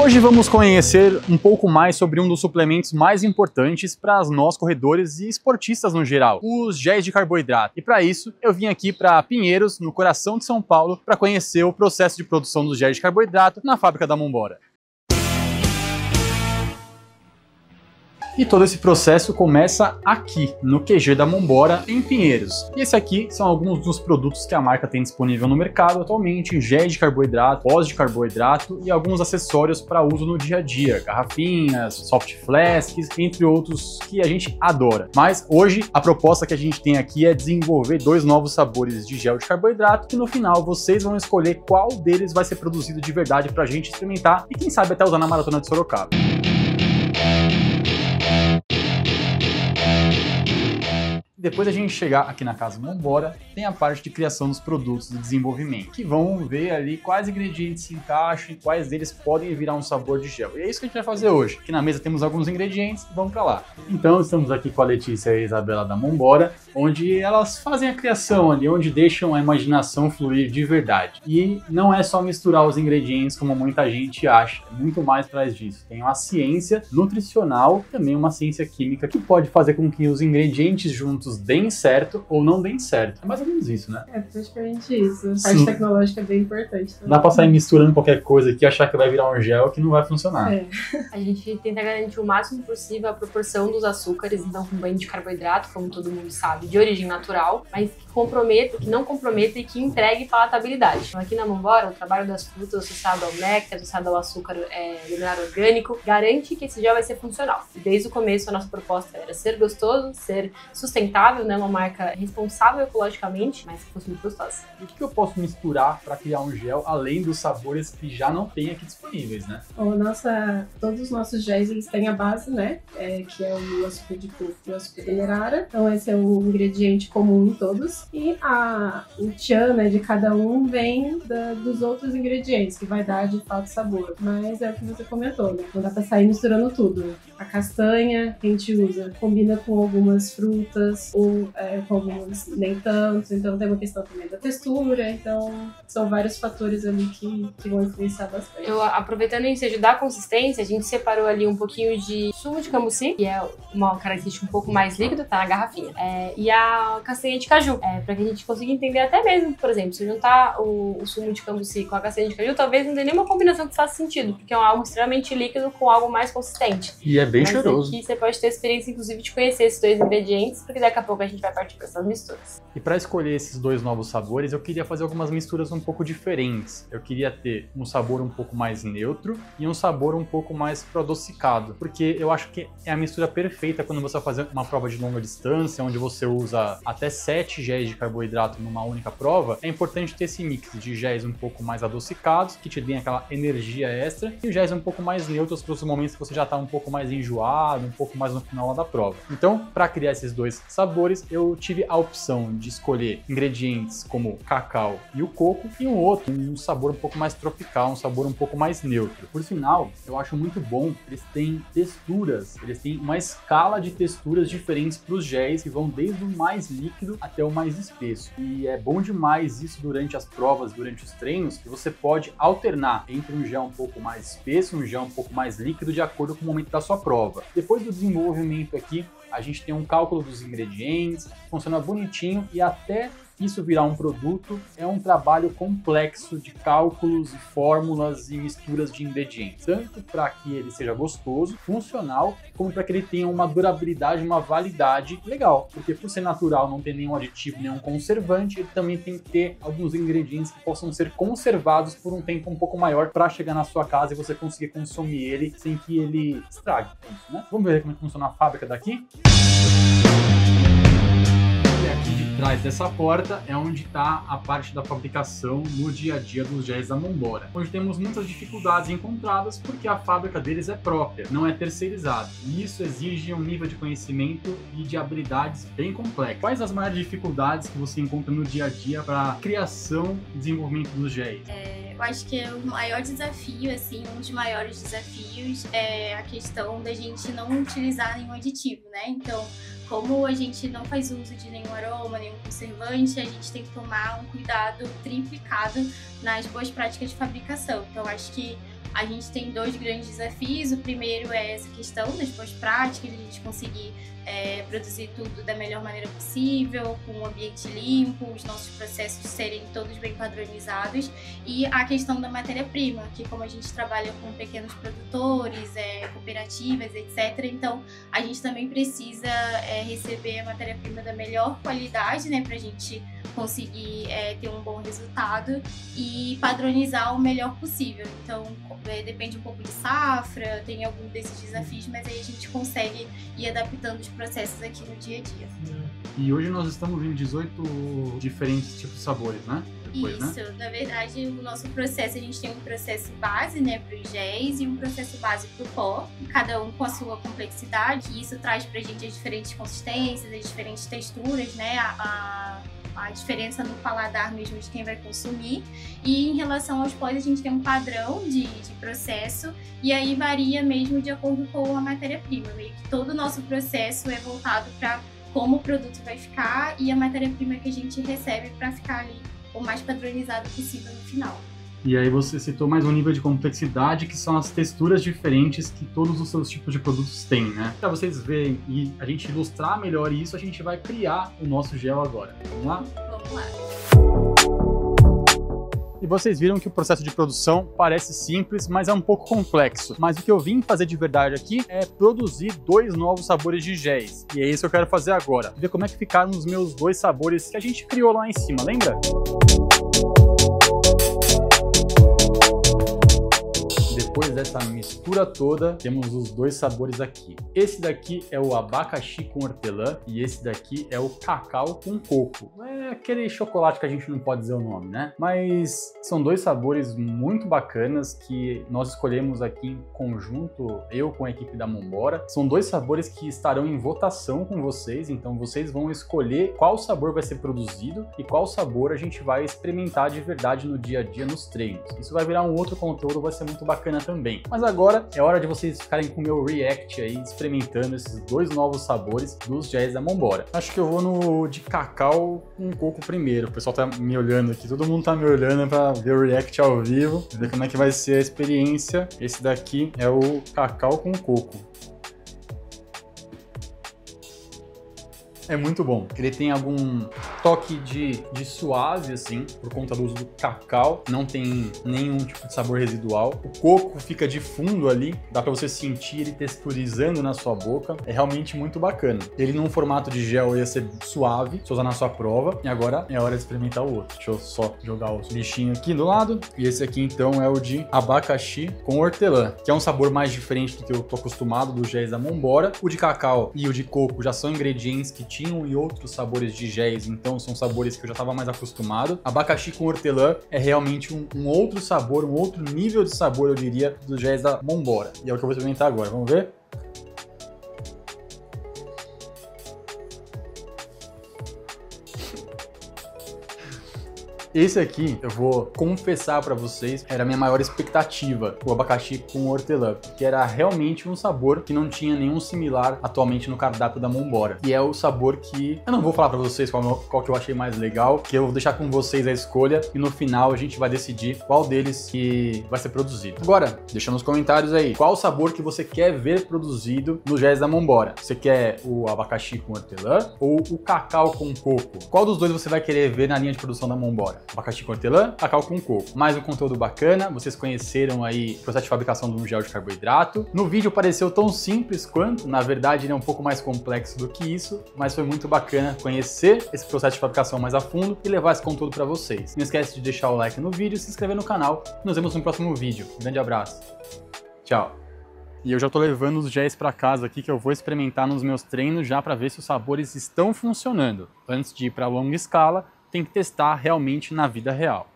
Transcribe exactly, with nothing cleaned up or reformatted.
Hoje vamos conhecer um pouco mais sobre um dos suplementos mais importantes para nós corredores e esportistas no geral, os géis de carboidrato. E para isso eu vim aqui para Pinheiros, no coração de São Paulo, para conhecer o processo de produção dos géis de carboidrato na fábrica da Momбора. E todo esse processo começa aqui, no Q G da Momбора, em Pinheiros. E esse aqui são alguns dos produtos que a marca tem disponível no mercado atualmente: géis de carboidrato, pós de carboidrato e alguns acessórios para uso no dia a dia, garrafinhas, soft flasks, entre outros que a gente adora. Mas hoje a proposta que a gente tem aqui é desenvolver dois novos sabores de gel de carboidrato e no final vocês vão escolher qual deles vai ser produzido de verdade para a gente experimentar e quem sabe até usar na maratona de Sorocaba. Depois da gente chegar aqui na casa Momбора, tem a parte de criação dos produtos e desenvolvimento, que vão ver ali quais ingredientes se encaixam e quais deles podem virar um sabor de gel. E é isso que a gente vai fazer hoje. Aqui na mesa temos alguns ingredientes, vamos para lá. Então estamos aqui com a Letícia e a Isabela da Momбора, onde elas fazem a criação ali, onde deixam a imaginação fluir de verdade. E não é só misturar os ingredientes como muita gente acha, é muito mais atrás disso. Tem uma ciência nutricional, também uma ciência química, que pode fazer com que os ingredientes juntos deem certo ou não deem certo. É mais ou menos isso, né? É praticamente isso. A parte Sim. tecnológica é bem importante também. Não dá pra sair misturando qualquer coisa aqui e achar que vai virar um gel que não vai funcionar. É. A gente tenta garantir o máximo possível a proporção dos açúcares, então com banho de carboidrato, como todo mundo sabe, de origem natural, mas que comprometa, que não comprometa e que entregue palatabilidade. Então, aqui na Momбора, o trabalho das frutas associado ao néctar, associado ao açúcar é, mineral orgânico, garante que esse gel vai ser funcional. E desde o começo a nossa proposta era ser gostoso, ser sustentável, né, uma marca responsável ecologicamente, mas que fosse muito gostosa. E o que eu posso misturar para criar um gel, além dos sabores que já não tem aqui disponíveis, né? Bom, nossa, todos os nossos géis, eles têm a base, né, é, que é o açúcar de coco e o açúcar demerara. Então esse é o ingrediente comum em todos. E a, o tchan, né, de cada um vem da, dos outros ingredientes, que vai dar, de fato, sabor. Mas é o que você comentou, né? Não dá pra sair misturando tudo. A castanha que a gente usa combina com algumas frutas, ou é, com algumas nem tanto. Então tem uma questão também da textura. Então são vários fatores ali que, que vão influenciar bastante. Eu, aproveitando o ensejo da consistência, a gente separou ali um pouquinho de sumo de cambuci, que é uma característica um pouco mais líquida, tá na garrafinha. É, e a castanha de caju. É, para que a gente consiga entender até mesmo, por exemplo, se juntar o, o sumo de cambuci com a castanha de caju, talvez não dê nenhuma combinação que faça sentido, porque é algo extremamente líquido com algo mais consistente. E é bem Mas cheiroso. Aqui você pode ter a experiência, inclusive, de conhecer esses dois ingredientes, porque daqui a pouco a gente vai partir para essas misturas. E para escolher esses dois novos sabores, eu queria fazer algumas misturas um pouco diferentes. Eu queria ter um sabor um pouco mais neutro e um sabor um pouco mais pro adocicado, porque eu acho que é a mistura perfeita quando você vai fazer uma prova de longa distância, onde você usa até sete géis de carboidrato numa única prova. É importante ter esse mix de géis um pouco mais adocicados, que te deem aquela energia extra, e géis um pouco mais neutros para os momentos que você já está um pouco mais enjoado, um pouco mais no final lá da prova. Então, para criar esses dois sabores, eu tive a opção de escolher ingredientes como cacau e o coco, e um outro, um sabor um pouco mais tropical, um sabor um pouco mais neutro. Por final, eu acho muito bom, eles têm texturas, eles têm uma escala de texturas diferentes para os géis, que vão desde o mais líquido até o mais espesso. E é bom demais isso durante as provas, durante os treinos, que você pode alternar entre um gel um pouco mais espesso e um gel um pouco mais líquido de acordo com o momento da sua prova. Depois do desenvolvimento aqui, a gente tem um cálculo dos ingredientes, funciona bonitinho e até isso virar um produto é um trabalho complexo de cálculos e fórmulas e misturas de ingredientes, tanto para que ele seja gostoso, funcional, como para que ele tenha uma durabilidade, uma validade legal, porque por ser natural, não ter nenhum aditivo, nenhum conservante, ele também tem que ter alguns ingredientes que possam ser conservados por um tempo um pouco maior para chegar na sua casa e você conseguir consumir ele sem que ele estrague. É isso, né? Vamos ver como é que funciona a fábrica daqui? Aqui de trás dessa porta é onde está a parte da fabricação no dia a dia dos géis da Momбора, onde temos muitas dificuldades encontradas porque a fábrica deles é própria, não é terceirizada, e isso exige um nível de conhecimento e de habilidades bem complexo. Quais as maiores dificuldades que você encontra no dia a dia para a criação e desenvolvimento dos géis? É, eu acho que é o maior desafio, assim, um dos maiores desafios é a questão da gente não utilizar nenhum aditivo, né? Então, como a gente não faz uso de nenhum aroma, nenhum conservante, a gente tem que tomar um cuidado triplicado nas boas práticas de fabricação. Então, acho que a gente tem dois grandes desafios. O primeiro é essa questão das pós-práticas, a gente conseguir é, produzir tudo da melhor maneira possível, com um ambiente limpo, os nossos processos serem todos bem padronizados, e a questão da matéria-prima, que como a gente trabalha com pequenos produtores, é, cooperativas, etcétera, então a gente também precisa é, receber a matéria-prima da melhor qualidade, né, para a gente conseguir é, ter um bom resultado e padronizar o melhor possível. Então é, depende um pouco de safra, tem algum desses desafios, mas aí a gente consegue ir adaptando os processos aqui no dia a dia. E hoje nós estamos em dezoito diferentes tipos de sabores, né? Depois, Isso, né? Na verdade o nosso processo, a gente tem um processo base, né, para os géis e um processo base para o pó, cada um com a sua complexidade, e isso traz pra gente as diferentes consistências, as diferentes texturas, né, a, a a diferença no paladar mesmo de quem vai consumir. E em relação aos pós, a gente tem um padrão de, de processo, e aí varia mesmo de acordo com a matéria-prima. Meio que todo o nosso processo é voltado para como o produto vai ficar e a matéria-prima que a gente recebe para ficar ali o mais padronizado possível no final. E aí você citou mais um nível de complexidade, que são as texturas diferentes que todos os seus tipos de produtos têm, né? Para vocês verem e a gente ilustrar melhor isso, a gente vai criar o nosso gel agora. Vamos lá? Vamos lá. E vocês viram que o processo de produção parece simples, mas é um pouco complexo. Mas o que eu vim fazer de verdade aqui é produzir dois novos sabores de géis. E é isso que eu quero fazer agora. Ver como é que ficaram os meus dois sabores que a gente criou lá em cima, lembra? Depois dessa mistura toda, temos os dois sabores aqui. Esse daqui é o abacaxi com hortelã e esse daqui é o cacau com coco. É aquele chocolate que a gente não pode dizer o nome, né? Mas são dois sabores muito bacanas que nós escolhemos aqui em conjunto, eu com a equipe da Mombora. São dois sabores que estarão em votação com vocês, então vocês vão escolher qual sabor vai ser produzido e qual sabor a gente vai experimentar de verdade no dia a dia nos treinos. Isso vai virar um outro conteúdo, vai ser muito bacana também. Mas agora é hora de vocês ficarem com o meu react aí, experimentando esses dois novos sabores dos géis da Mombora. Acho que eu vou no de cacau com coco primeiro. O pessoal tá me olhando aqui, todo mundo tá me olhando pra ver o react ao vivo, ver como é que vai ser a experiência. Esse daqui é o cacau com coco. É muito bom. Ele tem algum toque de, de suave, assim, por conta do uso do cacau. Não tem nenhum tipo de sabor residual. O coco fica de fundo ali. Dá pra você sentir ele texturizando na sua boca. É realmente muito bacana. Ele num formato de gel ia ser suave, se usar na sua prova. E agora é hora de experimentar o outro. Deixa eu só jogar os bichinhos aqui do lado. E esse aqui, então, é o de abacaxi com hortelã, que é um sabor mais diferente do que eu tô acostumado dos géis da Mombora. O de cacau e o de coco já são ingredientes que tinham e outros sabores de géis, então são sabores que eu já estava mais acostumado. Abacaxi com hortelã é realmente um, um outro sabor, um outro nível de sabor, eu diria, dos géis da Mombora. E é o que eu vou experimentar agora, vamos ver? Esse aqui, eu vou confessar pra vocês, era a minha maior expectativa, o abacaxi com hortelã, porque era realmente um sabor que não tinha nenhum similar atualmente no cardápio da Mombora. E é o sabor que eu não vou falar pra vocês qual, qual que eu achei mais legal, que eu vou deixar com vocês a escolha e no final a gente vai decidir qual deles que vai ser produzido. Agora, deixa nos comentários aí, qual sabor que você quer ver produzido no géis da Mombora? Você quer o abacaxi com hortelã ou o cacau com coco? Qual dos dois você vai querer ver na linha de produção da Mombora? Abacaxi com hortelã, cacau com coco. Mais um conteúdo bacana, vocês conheceram aí o processo de fabricação de um gel de carboidrato. No vídeo pareceu tão simples quanto, na verdade ele é um pouco mais complexo do que isso, mas foi muito bacana conhecer esse processo de fabricação mais a fundo e levar esse conteúdo para vocês. Não esquece de deixar o like no vídeo, se inscrever no canal e nos vemos no próximo vídeo. Um grande abraço. Tchau. E eu já tô levando os géis para casa aqui que eu vou experimentar nos meus treinos já para ver se os sabores estão funcionando. Antes de ir para longa escala, tem que testar realmente na vida real.